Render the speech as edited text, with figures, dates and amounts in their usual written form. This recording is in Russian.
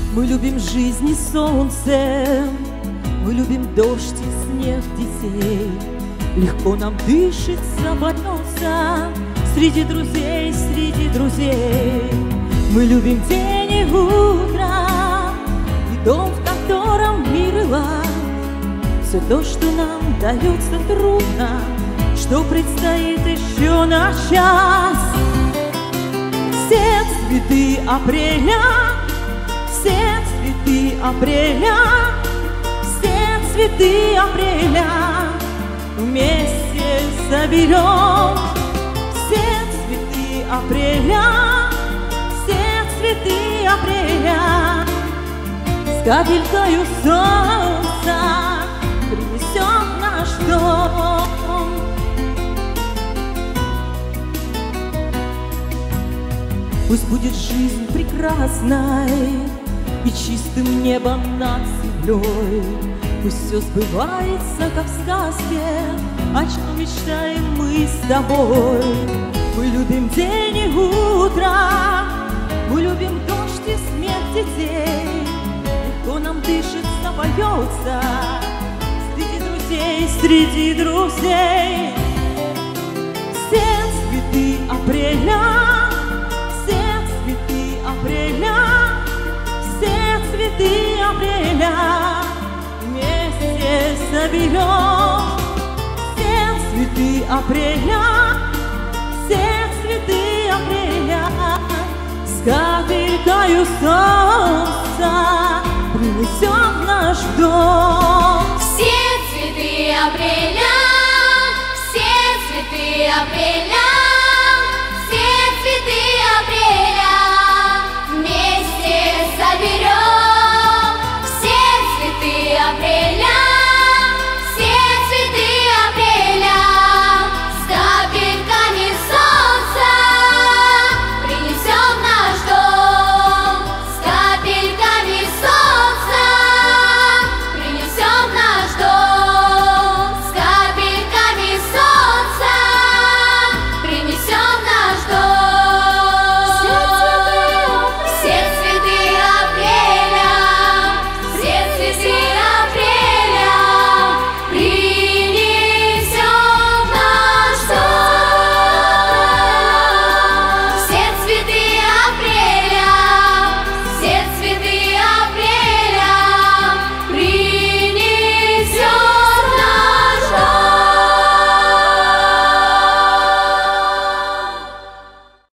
Мы любим жизнь и солнце, мы любим дождь и снег детей. Легко нам дышится, поется среди друзей, среди друзей. Мы любим день и утро, и дом, в котором мир и лад. Все то, что нам дается трудно, что предстоит еще на час. Все цветы апреля, все цветы апреля, все цветы апреля вместе соберем. Все цветы апреля, все цветы апреля с капелькою солнца принесем в наш дом. Пусть будет жизнь прекрасной и чистым небом над землей. Пусть все сбывается, как в сказке, о чем мечтаем мы с тобой. Мы любим день и утро, мы любим дождь и смех детей. Легко нам дышится, поется среди друзей, среди друзей. Все цветы апреля, все цветы апреля, все цветы апреля вместе соберем. Все цветы апреля, все цветы апреля с капелькою солнца принесем в наш дом. Все цветы апреля, все цветы апреля